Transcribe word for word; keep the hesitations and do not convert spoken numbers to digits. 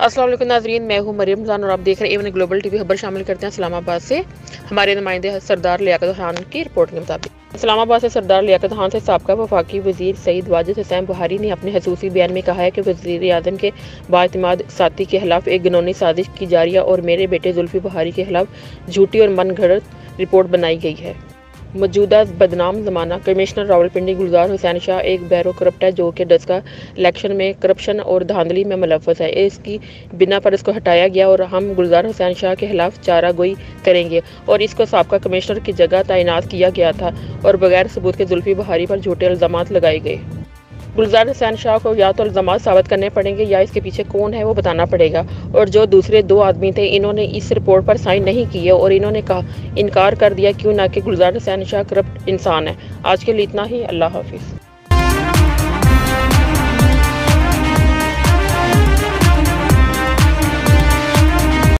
السلام علیکم ناظرین، میں ہوں مریم رمضان اور آپ دیکھ رہے ہیں ایون گلوبل ٹی وی۔ خبر شامل کرتے ہیں اسلام آباد سے ہمارے نمائندے سردار لیاقت خان کی رپورٹ کے مطابق۔ اسلام آباد سے سردار لیاقت خان سے سابقہ وفاقی وزیر سعید واجد حسین بہاری نے اپنے خصوصی بیان میں کہا ہے کہ وزیر اعظم کے بااعتماد ساتھی کے خلاف ایک گھنونی سازش کی جا رہی ہے اور میرے بیٹے زلفی بہاری کے خلاف جھوٹی اور من گھڑت رپورٹ بنائی گئی ہے۔ موجودہ بدنام زمانہ کمشنر راولپنڈی گلزار حسین شاہ ایک بیوروکرپٹ ہے جو کہ ڈسکا الیکشن میں کرپشن اور دھاندلی میں ملوث ہے۔ اس کی بنا پر اس کو ہٹایا گیا اور ہم گلزار حسین شاہ کے خلاف چارہ گوئی کریں گے اور اس کو سابقہ کمشنر کی جگہ تعینات کیا گیا تھا اور بغیر ثبوت کے زلفی بہاری پر جھوٹے الزامات لگائے گئے۔ گلزار حسین شاہ کو یا تو الزامات ثابت کرنے پڑیں گے یا اس کے پیچھے کون ہے وہ بتانا پڑے گا، اور جو دوسرے دو آدمی تھے انہوں نے اس رپورٹ پر سائن نہیں کیے اور انہوں نے کہا انکار کر دیا کیوں نہ کہ گلزار حسین شاہ کرپٹ انسان ہے۔ آج کے لیے اتنا ہی، اللہ حافظ۔